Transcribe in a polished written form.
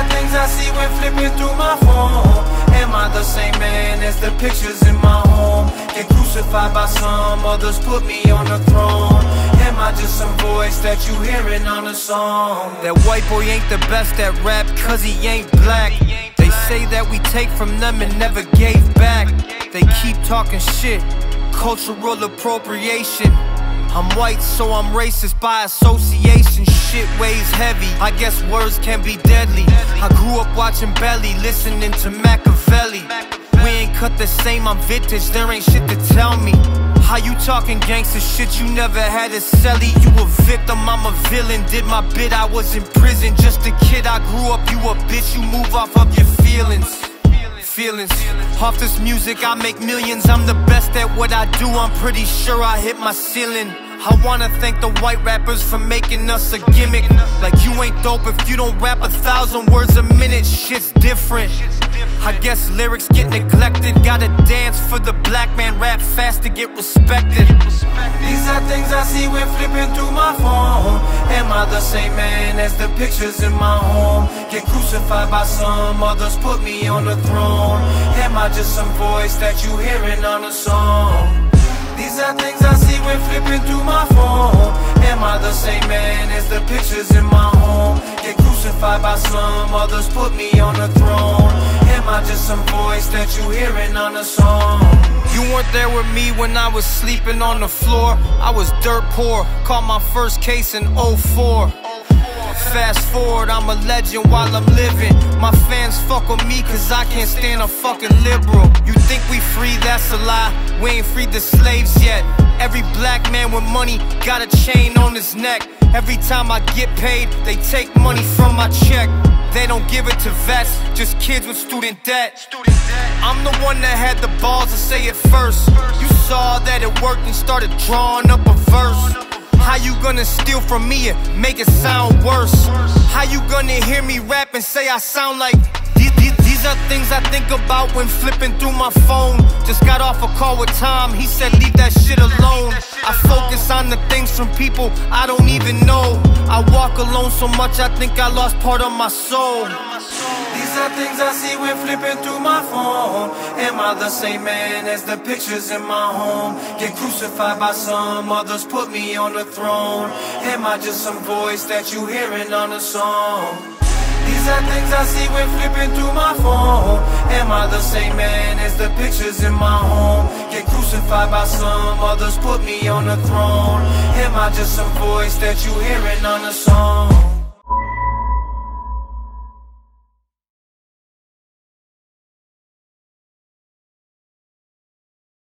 are things I see when flipping through my phone. Am I the same man as the pictures in my home? Get crucified by some, others put me on the throne. Am I just some voice that you hearing on a song? That white boy ain't the best at rap cause he ain't black. They say that we take from them and never gave back. They keep talking shit, cultural appropriation. I'm white so I'm racist by association. Shit weighs heavy, I guess words can be deadly. I grew up watching Belly, listening to Machiavelli. We ain't cut the same, I'm vintage, there ain't shit to tell me. How you talking gangster shit, you never had a celly. You a victim, I'm a villain, did my bit, I was in prison. Just a kid, I grew up, you a bitch, you move off of your feelings. Off this music I make millions, I'm the best at what I do, I'm pretty sure I hit my ceiling. I wanna thank the white rappers for making us a gimmick. Like you ain't dope if you don't rap 1,000 words a minute, shit's different. I guess lyrics get neglected, gotta dance for the black man, rap fast to get respected. These are things I see when flipping through my phone. Am I the same man as the pictures in my home? Get crucified by some, others put me on the throne. Am I just some voice that you hearing on a song? These are things I see when flipping through my phone. Am I the same man as the pictures in my home? Get crucified by some, others put me on the throne. Am I just some voice that you hearing on a song? You weren't there with me when I was sleeping on the floor. I was dirt poor, caught my first case in 04. Fast forward, I'm a legend while I'm living. My fans fuck with me cause I can't stand a fucking liberal. You think we free, that's a lie. We ain't freed the slaves yet. Every black man with money got a chain on his neck. Every time I get paid, they take money from my check. They don't give it to vets, just kids with student debt. I'm the one that had the balls to say it first. You saw that it worked and started drawing up a verse. How you gonna steal from me and make it sound worse? How you gonna hear me rap and say I sound like these are things I think about when flipping through my phone. Just got off a call with Tom, he said leave that shit alone. I focus on the things from people I don't even know. I walk alone so much I think I lost part of my soul. These are things I see when flipping through my phone. Am I the same man as the pictures in my home? Get crucified by some, others put me on the throne. Am I just some voice that you hearing on a song? These are things I see when flipping through my phone. Am I the same man as the pictures in my home? Get crucified by some, others put me on the throne. Am I just some voice that you hearing on a song?